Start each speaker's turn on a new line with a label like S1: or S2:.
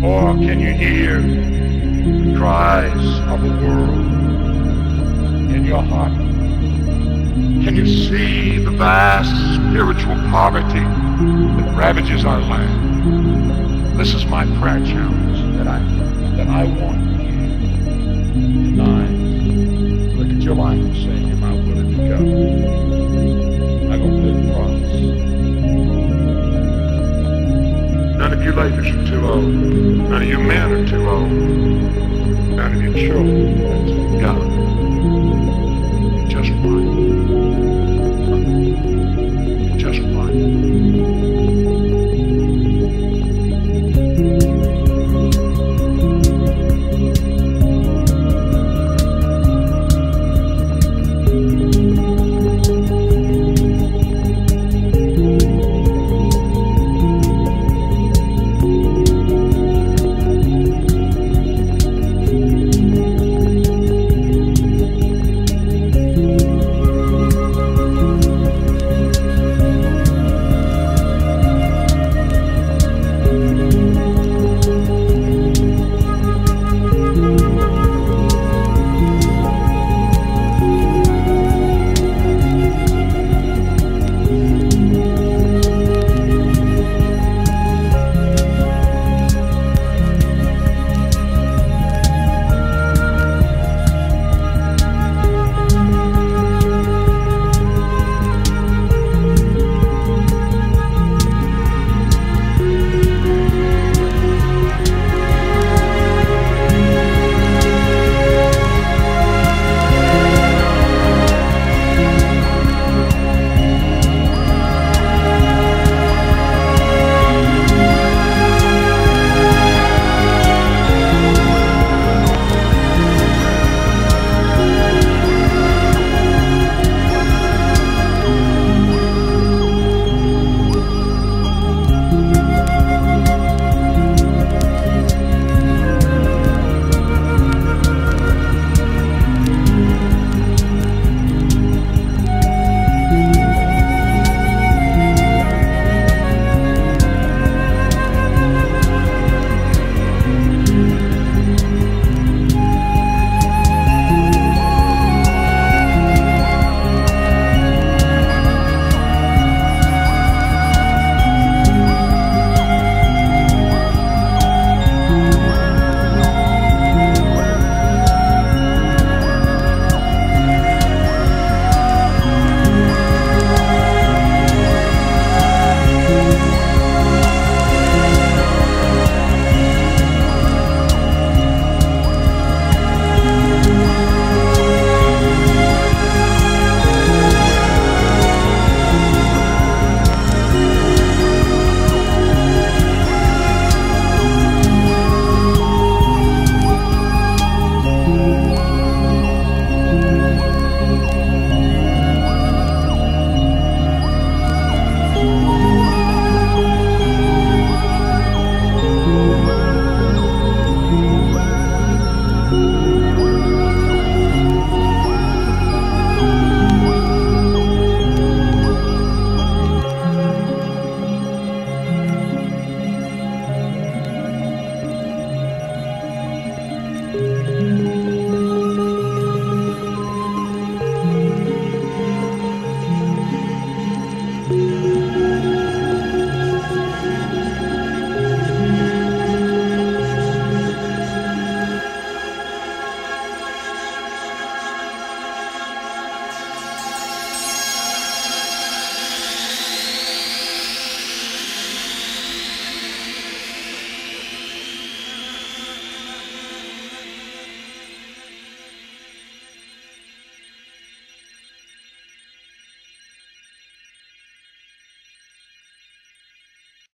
S1: Or can you hear the cries of the world in your heart? Can you see the vast spiritual poverty that ravages our land? This is my prayer challenge that I want you tonight. Look at your life and say, am I willing to go? I'm going to pay the price. None of you ladies are too old. None of you men are too old. None of you children are too young. Just one. Just one.